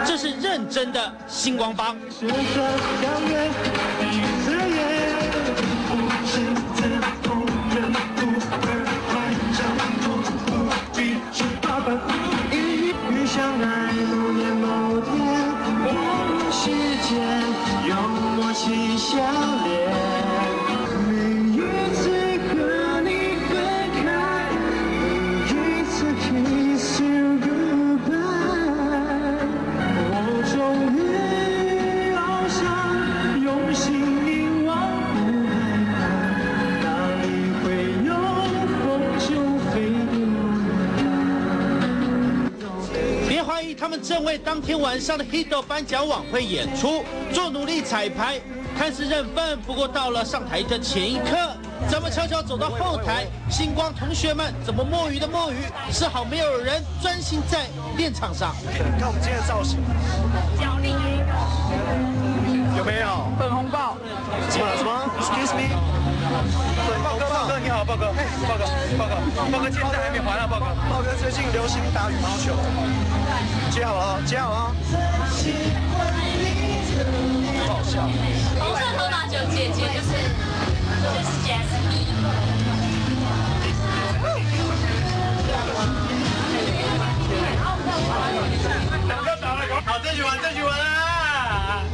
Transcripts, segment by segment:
这是认真的星光帮。他们正为当天晚上的 Hito 颁奖晚会演出做努力彩排，看似认份，不过到了上台的前一刻，怎么悄悄走到后台？星光同学们怎么摸鱼的摸鱼，丝毫没有人专心在练场上。 看我们今天的造型， 脚力有没有？ 粉红豹， 什么 ？Excuse me。豹哥你好，豹哥，豹哥，今天还没还啊，豹哥。豹哥最近流行打羽毛球，接好了，接好了。好笑。 红色头发姐姐就是 Jasmine。 好，这局完啦！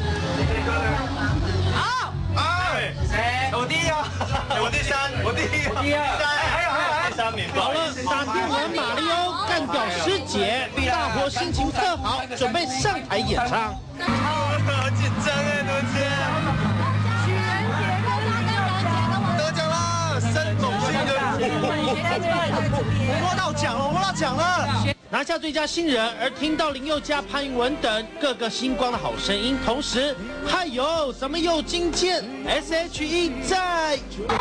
好， 哎，谁？我第一啊，我第三，我第二，还有第三名。 好了，打电玩马里奥干掉师姐，大伙心情特好，准备上台演唱。 好紧张哎，多姐！得奖了，生猛性的，我摸到奖了！ 拿下最佳新人，而听到林宥嘉、潘云文等各个星光的好声音，同时还有怎么又惊见 SHE 在？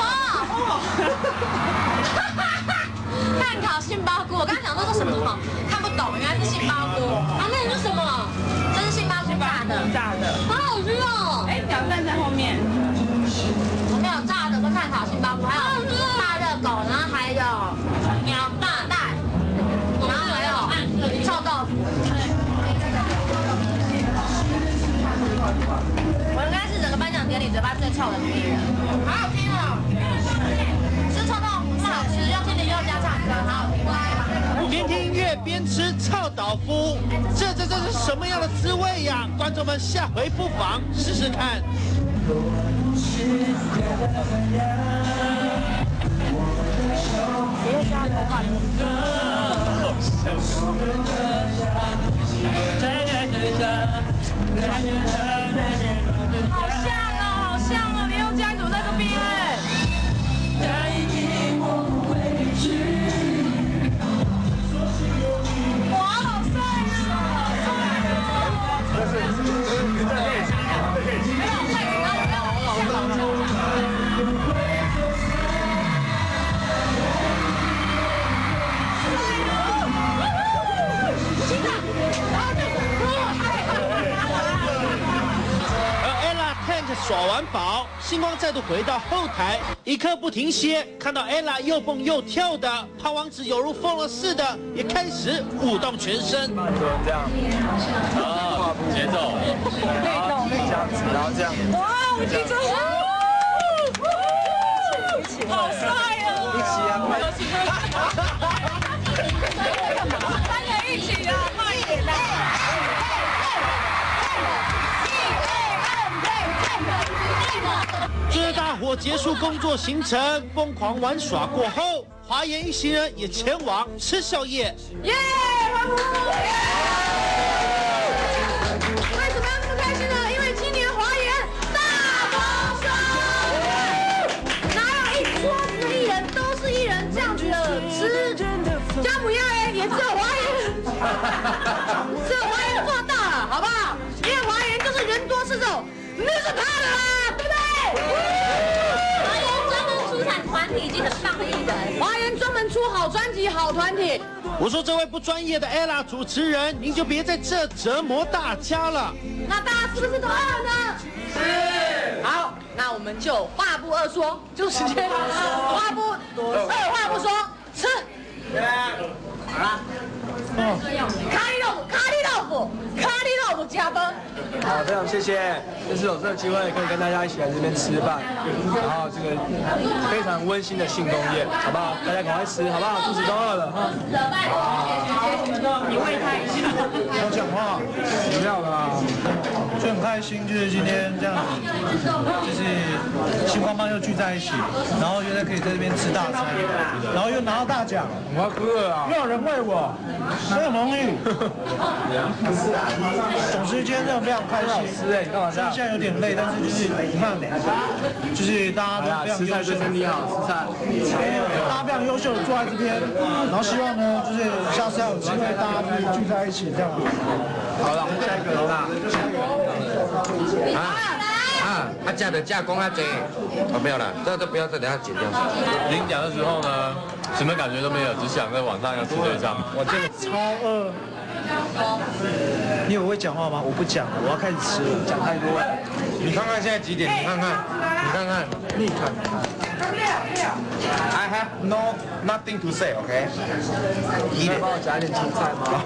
碳烤杏鲍菇，我刚刚讲说是什么？看不懂，原来是杏鲍菇。啊，那是什么？这是杏鲍菇炸的，好好吃哦！哎，搅拌在后面。我们有炸的跟碳烤杏鲍菇，还有大热狗，然后还有鸟大蛋，然后还有臭豆腐。我应该是整个颁奖典礼嘴巴最臭的女艺人，好好听哦！吃臭豆腐好吃，又听林宥嘉唱歌，好好听。 边听音乐边吃臭豆腐，这是什么样的滋味呀？观众们下回不妨试试看。 好像哦，林宥嘉怎么在这边？哇，好帅耍完宝，星光再度回到后台，一刻不停歇，看到 Ella 又蹦又跳的，胖王子有如疯了似的，也开始舞动全身。 这样，啊，节奏，然后这样子，然后这样。 哇，我记住了，好帅哦！ 一起啊， 三人一起啊，快点啊！ 这是大伙结束工作行程，疯狂玩耍过后，华研一行人也前往吃宵夜。 耶！欢呼！为什么要这么开心呢？因为今年华研大丰收，哪有一桌子的艺人都是艺人这样子的吃？姜母鸭也只有华研，只有华研做到了，好不好？因为华研就是人多势众，那是他的啦，对不对？华研专门出产团体已经很棒的艺人，华研专门出好专辑、好团体。 我说这位不专业的 Ella 主持人，您就别在这折磨大家了。 那大家是不是都要呢？是。好，那我们就话不二说，就直接二话不说吃。好了。咖喱豆腐加分。 好，非常谢谢，就是有这个机会可以跟大家一起来这边吃饭，然后这个非常温馨的庆功宴，好不好？大家赶快吃，好不好？肚子都饿了哈。 你喂他一下。 要讲话， 不要啦， 就很开心，就是今天这样子，就是星光帮又聚在一起，然后又可以在这边吃大餐，然后又拿到大奖， 我要哭了啊！ 又有人喂我，很有荣誉。总之今天真的非常开心。 吃哎，你干嘛这样？ 现在有点累，但是就是你看，就是大家都非常优秀， 身体好，吃菜。 大家非常优秀的坐在这边，然后希望呢，就是下次还有机会大家可以聚在一起这样。 好了，我们下一个了啦。 他价的价公他贼，没有了，这不要再等下剪掉。 领奖的时候呢，什么感觉都没有，只想在网上要吃这张。 我真的超饿。你有会讲话吗？我不讲了，我要开始吃了，讲太多了。 你看看现在几点？你看看， 你看。 I have nothing to say, OK？ 你可以帮我夹一点青菜吗？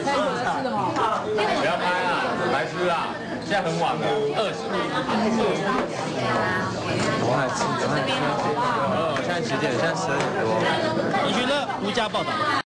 不要拍啊，来吃啊！现在很晚了，20。 我来吃，我来吃。 现在几点？现在12点多。 李群乐独家报道。